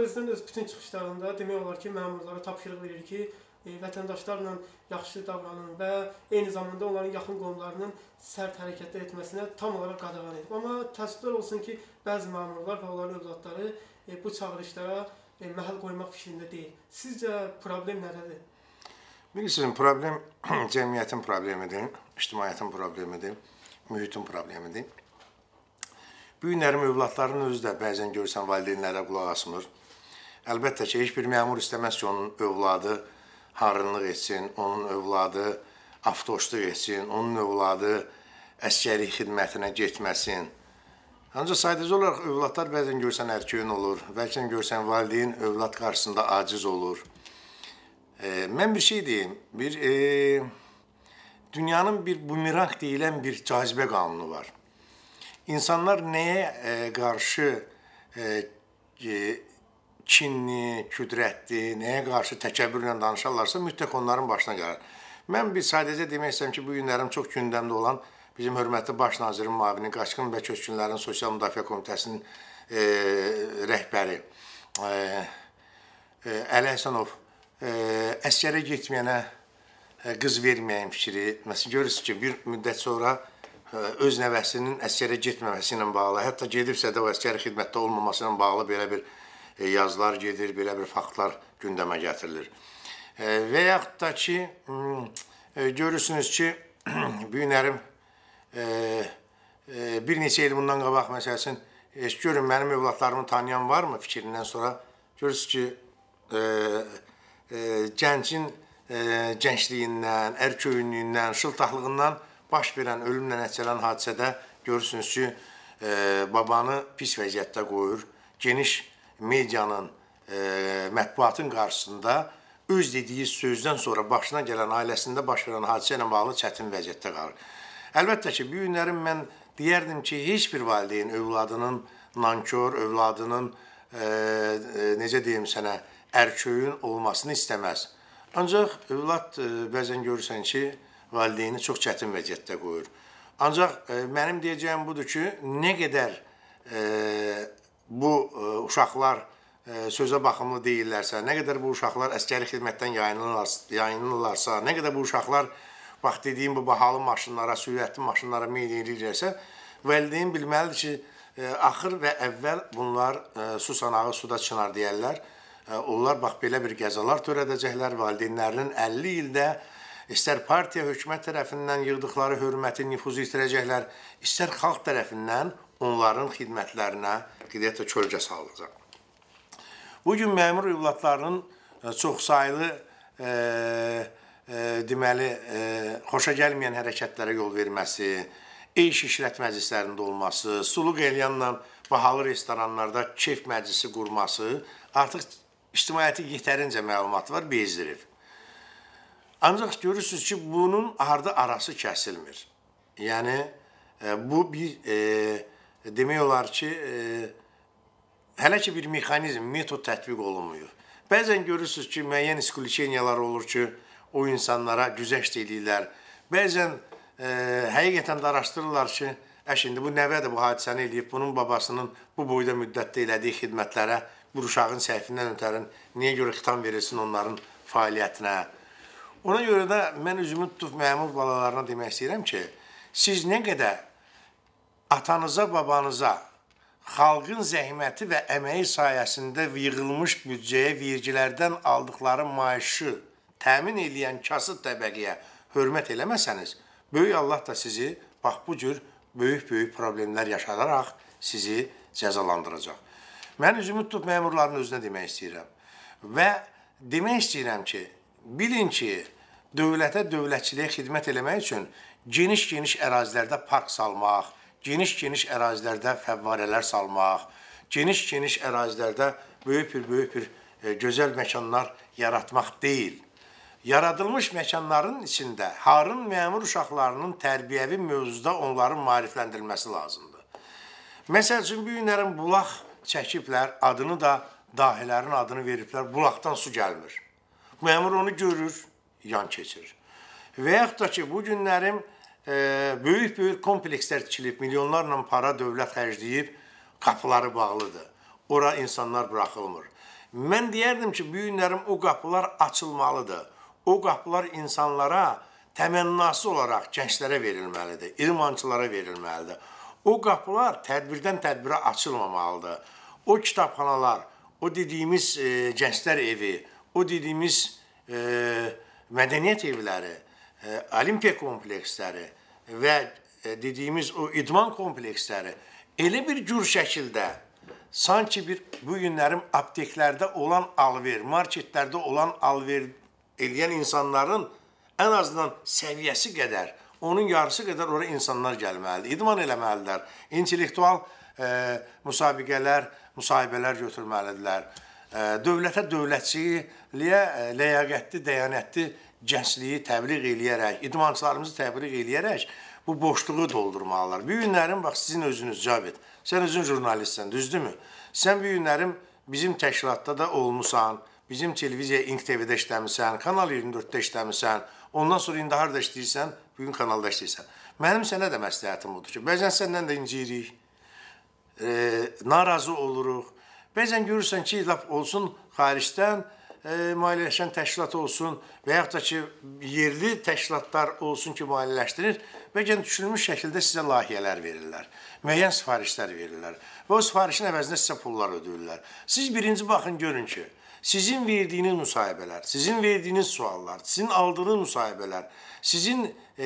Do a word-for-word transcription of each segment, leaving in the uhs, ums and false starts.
prezident öz bütün çıxışlarında demək olar ki, məmurlara tapşırıq verir ki, e, vətəndaşlarla yaxşı davranın və eyni zamanda onların yaxın qohumlarının sərt hərəkətlər etməsinə tam olaraq qadağan edib. Amma təəssüflər olsun ki, bəzi məmurlar və onların övladları e, bu çağırışlara e, məhəl qoymaq fikrində deyil. Sizcə problem nədədir? Bilirsiniz, problem cəmiyyətin problemidir, ictimaiyyətin problemidir, mühitin problemidir. Bu günlərim övladların özü də bəzən görürsən valideynlərə qulaq asmır. Əlbəttə ki, heç bir məmur istəməz ki, onun övladı harınlıq etsin, onun övladı avtoşluq etsin, onun övladı əskəri xidmətinə getməsin. Ancaq sadəcə olaraq övladlar bəzən görsən ərköyün olur, bəlkə görsən valideyn övlad qarşısında aciz olur. E, mən bir şey deyim, bir e, dünyanın bir bumerang deyilən bir cazibə qanunu var. İnsanlar nəyə e, qarşı e, e, kinli, küdrətli, nəyə qarşı təkəbbürlə danışarlarsa mütləq onların başına gəlir. Mən bir sadəcə demək istəyirəm ki, bu günlərim çox gündəmdə olan bizim hörmətli baş nazirin müavini, Qaçqın və Köçkünlərin Sosial Müdafiə Komitəsinin e, rəhbəri e, e, Əli Həsənov e, əskərə getməyənə e, qız verməyən fikri. Məsələn, görürsünüz ki, bir müddət sonra öz nəvəsinin əskərə getməməsi ilə bağlı, hətta gedibsə də o əskəri xidmətdə olmaması ilə bağlı belə bir yazılar gedir, belə bir faktlar gündəmə gətirilir. Və yaxud da ki, görürsünüz ki, bu günlərim bir neçə il bundan qabaq, məsələn, heç görün, mənim övladlarımı tanıyan varmı fikrindən sonra, görürsünüz ki, gəncin gəncliyindən, ərköyünlüyündən, şıltaqlığından baş verən, ölümlə nəticələn hadisədə görürsünüz ki, e, babanı pis vəziyyətdə qoyur, geniş medianın, e, mətbuatın qarşısında öz dediyi sözdən sonra başına gələn, ailəsində baş verən hadisə ilə bağlı çətin vəziyyətdə qalır. Əlbəttə ki, bu günlərim mən deyərdim ki, heç bir valideyn övladının nankör, övladının, e, e, necə deyim sənə, ərköyün olmasını istəməz. Ancaq övlad e, bəzən görürsən ki, valideyni çox çətin vəziyyətdə qoyur. Ancaq e, mənim deyəcəyim budur ki, nə qədər e, bu e, uşaqlar e, sözə baxımlı deyirlərsə, nə qədər bu uşaqlar əskəri xidmətdən yayınlanırlarsa, nə qədər bu uşaqlar, bax dediyim bu bahalı maşınlara, sürətli maşınlara meyl edirlərsə, valideyn bilməlidir ki, e, axır və əvvəl bunlar e, su sanağı suda çınar deyərlər. E, onlar bax belə bir qəzalar törədəcəklər, valideynlərinin əlli ildə İstər partiya, hökumət tərəfindən yığdıqları hörməti, nüfuzu itirəcəklər, istər xalq tərəfindən onların xidmətlərinə qidiyyətlə kölgə salınacaq. Bugün məmur övladlarının çox saylı e, e, deməli, e, xoşa gəlməyən hərəkətlərə yol verməsi, eyş işrət məclislərində olması, suluq elyanla bahalı restoranlarda keyf məclisi qurması artıq ictimaiyyəti yetərincə məlumatı var, bezdirir. Ancaq görürsünüz ki, bunun harda arası kəsilmir. Yəni, e, bu bir, e, demək olar ki, e, hələ ki bir mexanizm, metod tətbiq olunmuyor. Bəzən görürsünüz ki, müəyyən iskuliçeniyalar olur ki, o insanlara güzəşt edirlər. Bəzən e, həqiqətən də araşdırırlar ki, ə, şimdi bu nəvədir bu hadisəni eləyib, bunun babasının bu boyda müddətdə elədiyi xidmətlərə, bu uşağın səhvindən ötərin, niyə görə xitam verilsin onların fəaliyyətinə. Ona görə də mən üzümü tutub məmur balalarına demək istəyirəm ki, siz nə qədər atanıza, babanıza xalqın zəhməti və əməyi sayəsində yığılmış büdcəyə, vergilərdən aldıqları maaşı təmin edən kasıb təbəqəyə hörmət eləməsəniz, böyük Allah da sizi bax bu cür böyük-böyük problemlər yaşadaraq sizi cəzalandıracaq. Mən üzümü tutub məmurların özünə demək istəyirəm və demək istəyirəm ki, bilin ki, dövlətə, dövlətçiliyə xidmət eləmək üçün geniş-geniş ərazilərdə park salmaq, geniş-geniş ərazilərdə fəvvarələr salmaq, geniş-geniş ərazilərdə böyük bir, böyük bir e, gözəl məkanlar yaratmaq deyil. Yaradılmış məkanların içində harın məmur uşaqlarının tərbiyəvi mövzuda onların maarifləndirilməsi lazımdır. Məsəl üçün, bu günlərin bulaq çəkiblər, adını da dahilərin adını veriblər, bulaqdan su gəlmir. Məmur onu görür, yan keçir. Və yaxud da ki, bu günlərim böyük-böyük e, komplekslər tikilib, milyonlarla para dövlət xərcləyib, qapıları bağlıdır. Ora insanlar buraxılmır. Mən deyərdim ki, bu günlərim o qapılar açılmalıdır. O qapılar insanlara təmənnası olaraq gənclərə verilməlidir, idmançılara verilməlidir. O qapılar tədbirdən tədbirə açılmamalıdır. O kitabxanalar, o dediyimiz e, gənclər evi, o dediyimiz e, mədəniyyət evləri, e, olimpiya kompleksləri və e, dediyimiz o idman kompleksləri elə bir cür şəkildə sanki bir bu günlərin apteklərdə olan alver, marketlərdə olan alver eləyən insanların ən azından səviyyəsi qədər, onun yarısı qədər oraya insanlar gəlməlidir, idman eləməlidirlər, intellektual e, müsabiqələr, müsahibələr götürməlidirlər. E, dövlətə dövlətçiliyə e, ləyaqətli, dəyanətli gəncliyi təbliğ eləyərək, idmançılarımızı təbliğ eləyərək bu boşluğu doldurmalılar. Bu günlərin, bax, sizin özünüz Cavid, sən özün jurnalistsən, düzdürmü? Sən bu günlərin bizim təşkilatda da olmusan, bizim televiziya İnq T V-də işləmirsən, Kanal iyirmi dörddə işləmirsən, ondan sonra indi harada işləyirsən, bugün kanalda işləyirsən. Mənim sənə də məsləhətim odur ki, bəzən səndən də inciyirik, e, narazı oluruq. Bəzən görürsən ki, laf olsun xaricdən e, maliyyələşən təşkilat olsun və yaxud da ki, yerli təşkilatlar olsun ki, maliyyələşdirir və gəlin düşünülmüş şəkildə sizə layihələr verirlər, müəyyən sifarişlər verirlər və o sifarişin əvəzində sizə pullar ödəyirlər. Siz birinci baxın, görün ki, sizin verdiyiniz müsahibələr, sizin verdiyiniz suallar, sizin aldığınız müsahibələr, sizin e,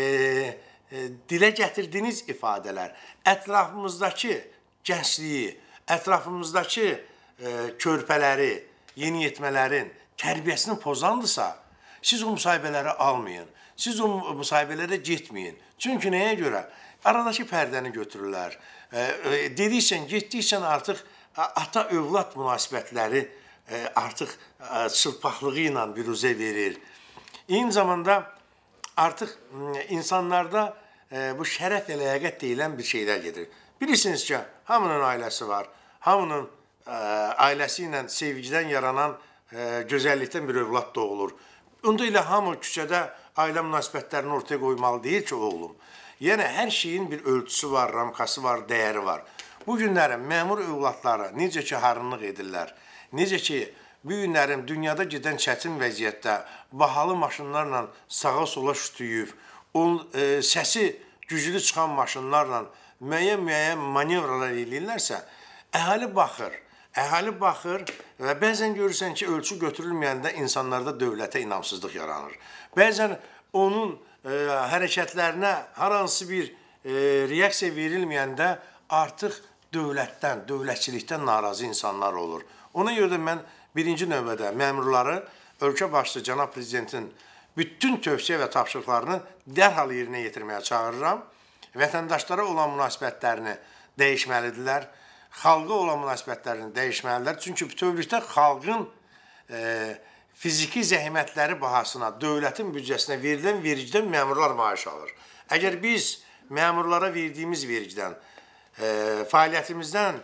e, dilə gətirdiyiniz ifadələr, ətrafımızdakı gəncliyi, ətrafımızdakı e, körpələri, yeniyetmələrin tərbiyəsini pozandırsa, siz o müsahibələri almayın, siz o müsahibələrə getməyin. Çünki nəyə görə? Aradakı pərdəni götürürlər. E, e, dediksən, getdiksən artıq ata-övlad münasibətləri E, artıq e, çılpaqlığı ilə büruzə verir. Eyni zamanda artıq e, insanlarda e, bu şərəf və ləyaqət deyilən bir şeylər gedir. Bilirsiniz ki, hamının ailəsi var, hamının e, ailəsi ilə sevgidən yaranan e, gözəllikdən bir övlad doğulur. Onda ilə hamı küçədə ailə münasibətlərini ortaya qoymalı deyil ki, oğlum. Yəni, hər şeyin bir ölçüsü var, ramkası var, dəyəri var. Bu günlərin məmur övladları necə ki, harınlıq edirlər, necə ki, bu günlərin dünyada gedən çətin vəziyyətdə bahalı maşınlarla sağa-sola şütüyüb, e, səsi güclü çıxan maşınlarla müəyyən-müəyyən manevralar eləyirlərsə, əhali baxır, əhali baxır və bəzən görürsən ki, ölçü götürülməyəndə insanlarda dövlətə inamsızlıq yaranır. Bəzən onun e, hərəkətlərinə hər hansı bir e, reaksiya verilməyəndə artıq dövlətdən, dövlətçilikdən narazı insanlar olur. Ona görə də mən birinci növbədə məmurları ölkə başçısı cənab prezidentin bütün tövsiyə və tapşırıqlarını dərhal yerinə yetirməyə çağırıram. Vətəndaşlara olan münasibətlərini dəyişməlidirlər, xalqa olan münasibətlərini dəyişməlidirlər. Çünki bütövlükdə xalqın e, fiziki zəhmətləri bahasına, dövlətin büdcəsinə verilən vergiden məmurlar maaş alır. Əgər biz məmurlara verdiyimiz vergidən, e, fəaliyyətimizdən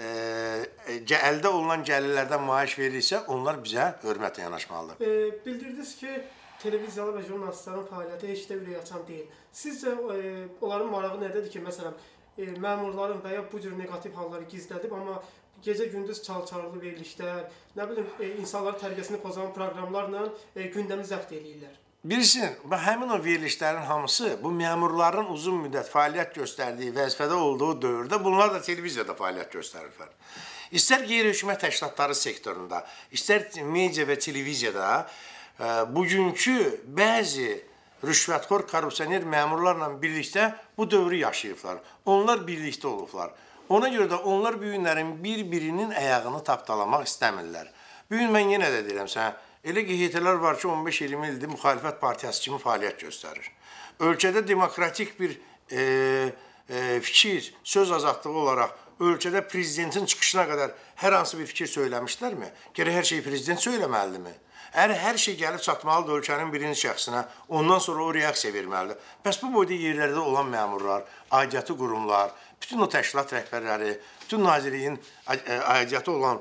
e, əldə olunan gəlirlərdən maaş verirsə, onlar bizə hörmətlə yanaşmalıdır. E, bildirdiniz ki, televiziyalı və jurnalistlərin fəaliyyəti heç də ürək açan deyil. Sizcə e, onların marağı nədədir ki, məsələn, e, məmurların və ya bu cür negativ halları gizlədib, amma gecə-gündüz çal-çarılı verilişlər, nə bilim, e, insanların tərbiyəsini pozan proqramlarla e, gündəmi zəbt eləyirlər. Bilirsin, həmin o verilişlərin hamısı bu məmurların uzun müddət fəaliyyət göstərdiyi, vəzifədə olduğu dövrdə bunlar da televiziyada fəaliyyət göstərirlər. İstər qeyri-hökumət təşkilatları sektorunda, istər media və televiziyada e, bugünkü bəzi rüşvətxor, korrupsioner məmurlarla birlikdə bu dövrü yaşayıblar. Onlar birlikdə olublar. Ona görə də onlar bu günlərin bir-birinin əyağını tapdalamaq istəmirlər. Bu gün mən yenə də deyirəm sənə, elə Q H T-lər var ki, on beş iyirmi ildir müxalifət partiyası kimi fəaliyyət göstərir. Ölkədə demokratik bir e, e, fikir, söz azadlığı olaraq ölkədə prezidentin çıxışına qədər hər hansı bir fikir söyləmişlərmi? Gərək hər şeyi prezident söyləməlidirmi? Əgər hər şey gəlib çatmalıdır ölkənin birinci şəxsinə, ondan sonra o reaksiya verməlidir. Bəs bu boyda yerlərdə olan məmurlar, aidiyyatı qurumlar, bütün o təşkilat rəhbərləri, bütün nazirliyin aidiyyatı olan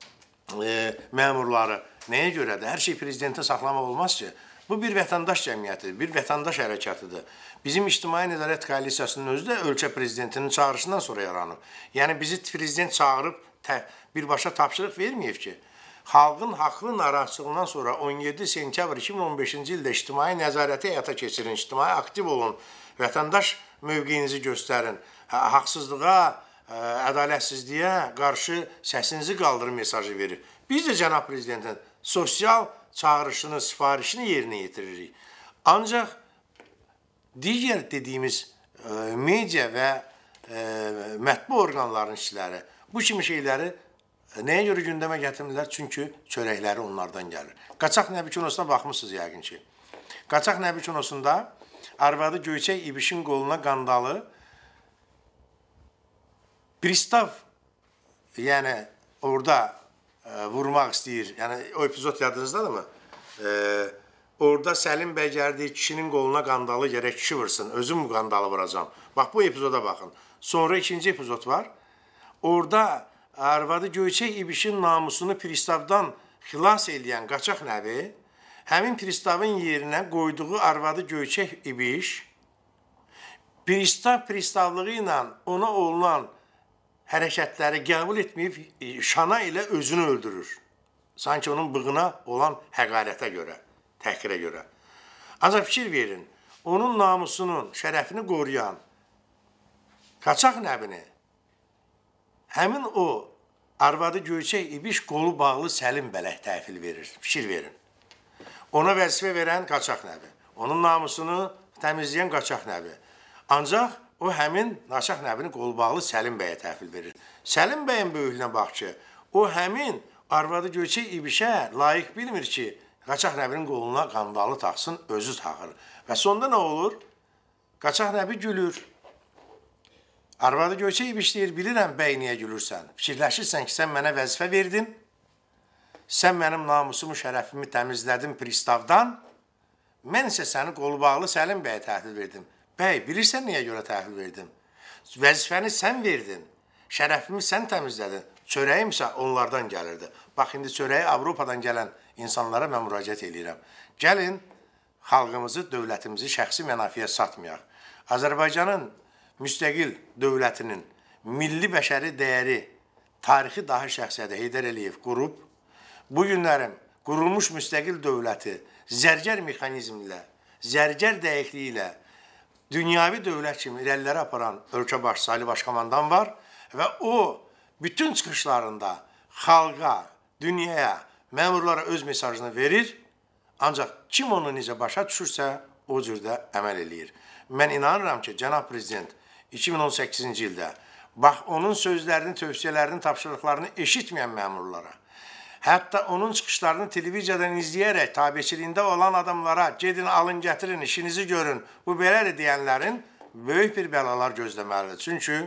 e, məmurları nəyə görədir? Hər şey prezidentə saxlamaq olmaz ki. Bu bir vətəndaş cəmiyyətidir, bir vətəndaş hərəkətidir. Bizim İctimai Nəzarət Koalisiyasının özü də ölkə prezidentinin çağırışından sonra yaranıb. Yəni bizi prezident çağırıb birbaşa tapşırıq verməyib ki. xalqın haqlı narahatçılığından sonra on yeddi sentyabr iki min on beşinci ildə ictimai nəzarəti həyata keçirin, ictimai aktiv olun, vətəndaş mövqeyinizi göstərin, haqsızlığa, ədalətsizliyə qarşı səsinizi qaldırın mesajı verir. Biz də cənab prezidentin sosial çağırışını, sifarişini yerinə yetiririk. Ancaq digər dediyimiz media və mətbu orqanların işçiləri bu kimi şeyləri nəyə görə gündəmə gətirmirlər? Çünki çörəkləri onlardan gəlir. Qaçaq Nəbi kinosuna baxmışsınız yəqin ki. Qaçaq Nəbi kinosunda arvadı Göyçək İbişin qoluna qandalı pristav, yəni orada vurmaq istəyir. Yəni o epizod yadınızdadırmı? Orada Səlim bəy gəldiyi kişinin qoluna qandalı gərək kişi vursun. Özüm bu qandalı vuracam. Bax bu epizoda baxın. Sonra ikinci epizod var. Orada arvadı Göyçək İbişin namusunu pristavdan xilas edən Qaçaq Nəbi həmin pristavın yerinə qoyduğu arvadı Göyçək İbiş pristav pristavlığı ilə ona olunan hərəkətləri qəbul etməyib şana ilə özünü öldürür. Sanki onun bığına olan həqarətə görə, təhqirə görə. Ancaq fikir verin, onun namusunun, şərəfini qoruyan Qaçaq Nəbini həmin o arvadı Göyçək İbiş qolu bağlı Səlim bələk təhvil verir. Fikir verin. Ona vəzifə verən Qaçaq Nəbi. Onun namusunu təmizləyən Qaçaq Nəbi. Ancaq o həmin Qaçaq Nəbini qolu bağlı Səlim bəyə təhvil verir. Səlim bəyin böyüklüyünə bax ki, o həmin arvadı Göyçək İbişə layiq bilmir ki, Qaçaq Nəbinin qoluna qandalı taxsın, özü taxır. Və sonda nə olur? Qaçaq Nəbi gülür. Arvadı Göyçək İbiş deyir, bilirəm bəy niyə gülürsən. Fikirləşirsən ki, sən mənə vəzifə verdin, sən mənim namusumu, şərəfimi təmizlədin pristavdan, mən isə səni qolu bağlı Səlim bəyə təhvil verdim. Bəy, bilirsən niyə görə təhvil verdim? Vəzifəni sən verdin, şərəfimi sən təmizlədin, çörəyim isə onlardan gəlirdi. Bax, indi çörəyi Avropadan gələn insanlara mən müraciət edirəm. Gəlin, xalqımızı, dövlətimizi şəxsi mənafiyə satmayaq. Azərbaycanın müstəqil dövlətinin milli bəşəri dəyəri, tarixi dahi şəxsiyyəti Heydər Əliyev qurub, bu günlərim qurulmuş müstəqil dövləti zərgər mexanizmlə, zərgər dəqiqliyi ilə dünyavi dövlət kimi irəlilərə aparan ölkə başçısı Ali Başkomandan var və o bütün çıxışlarında xalqa, dünyaya, məmurlara öz mesajını verir, ancaq kim onu necə başa düşürsə, o cürdə əməl eləyir. Mən inanıram ki, cənab prezident iki min on səkkizinci ildə bax onun sözlərini, tövsiyələrini, tapşırıqlarını eşitməyən məmurlara, hətta onun çıxışlarını televiziyadan izləyərək tabiçiliyində olan adamlara gedin, alın, gətirin, işinizi görün, bu belədir deyənlərin böyük bir bəlalar gözləməlidir. Çünki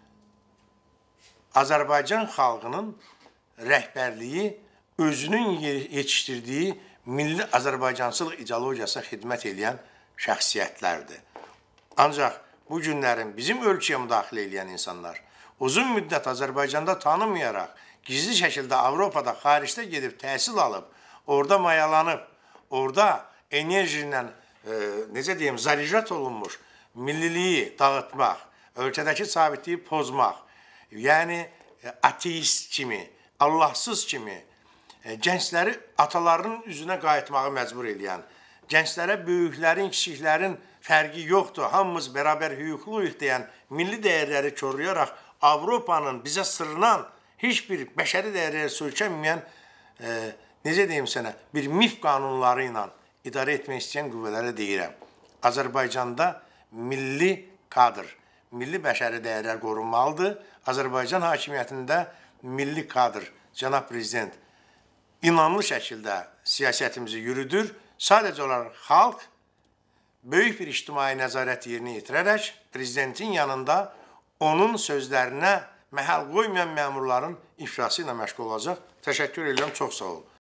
Azərbaycan xalqının rəhbərliyi özünün yetişdirdiyi milli Azərbaycancılıq ideologiyasına xidmət edən şəxsiyyətlərdir. Ancaq bu günlərin bizim ölkəyə müdaxilə edən insanlar uzun müddət Azərbaycanda tanımayaraq, gizli şəkildə Avropada, xaricdə gedib təhsil alıb, orada mayalanıb, orada enerji ilə, e, necə deyim, zarijat olunmuş milliliyi dağıtmaq, ölkədəki sabitliyi pozmaq, yəni e, ateist kimi, Allahsız kimi, e, gəncləri atalarının üzünə qayıtmağı məcbur edən, gənclərə böyüklərin, kiçiklərin fərqi yoxdur, hamımız bərabər hüquqluyuq deyən milli dəyərləri korlayaraq Avropanın bizə sırınan heç bir bəşəri dəyərləri söykənməyən, e, necə deyim sənə, bir mif qanunları ilə idarə etmək istəyən qüvvələrə deyirəm. Azərbaycanda milli kadr, milli bəşəri dəyərlər qorunmalıdır. Azərbaycan hakimiyyətində milli kadr, cənab prezident, inanlı şəkildə siyasətimizi yürüdür. Sadəcə olaraq xalq böyük bir ictimai nəzarət yerinə yetirərək prezidentin yanında onun sözlərinə məhəl qoymayan məmurların ifşası ilə məşğul olacaq. Təşəkkür edirəm, çox sağ olun.